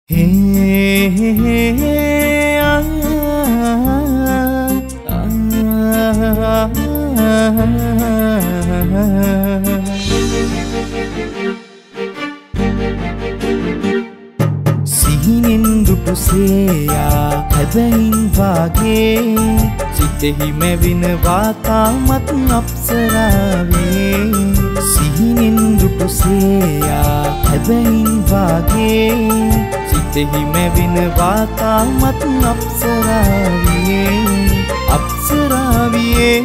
සිහිනෙන් දුටු සේයා හැබැයින් වාගේ සිතෙහි මැවෙනවා තාමත් අප්සරාවේ. සිහිනෙන් දුටු සේයා හැබැයින් වාගේ සිතෙහි මැවෙනවා තාමත් අප්සරාවේ. අප්සරාවියේ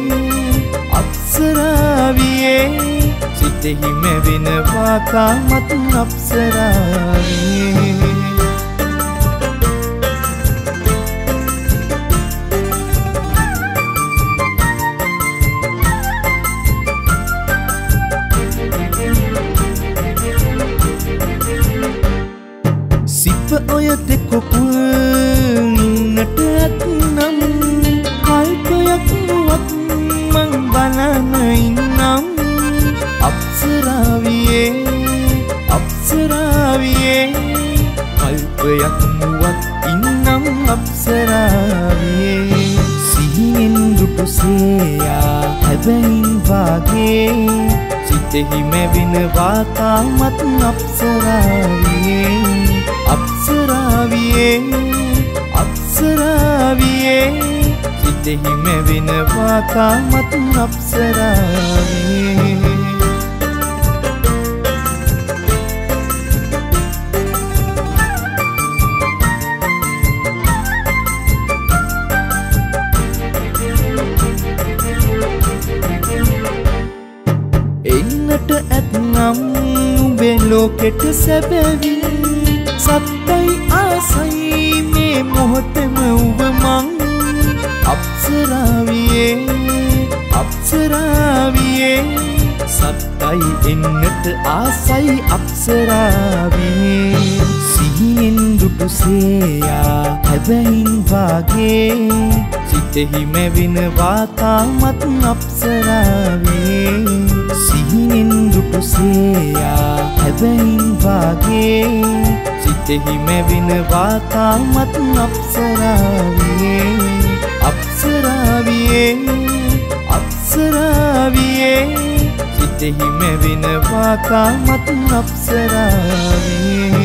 අප්සරාවියේ සිතෙහි මැවෙනවා තාමත් අප්සරාවේ. සිප ඔය දෙකොපුල් ඉන්නට ඇත්නම් කල්පයක් මුවත් මං බලන ඉන්නම්. අප්සරාවියේ අප්සරාවියේ කල්පයක් මුවත් ඉන්නම් අප්සරාවියේ. සිහිනෙන් දුටු සේයා හැබැයින් වාගේ සිතෙහි මැවෙනවා තාමත් අප්සරාවියේ. අප්සරාවියේ අප්සරාවියේ සිතෙහි මැවෙනවා තාමත් අප්සරාවියේ. එන්නට ඇත්නම් උඹේ ලෝකෙට සැබවින් සත්තයි ආසයි මේ මොහොතම උඹ මං. අප්සරාවියේ අප්සරාවියේ සත්තයි එන්නට ආසයි අප්සරාවියේ. සිහිනෙන් දුටු සේයා හැබැයින් වාගේ සිතෙහි මැවෙනවා තාමත් අප්සරාවියේ. සිහිනෙන් දුටු සේයා හැබැයින් වාගේ සිතෙහි මැවෙනවා තාමත් අප්සරාවියේ. අප්සරාවියේ අප්සරාවියේ සිතෙහි මැවෙනවා තාමත් අප්සරාවියේ.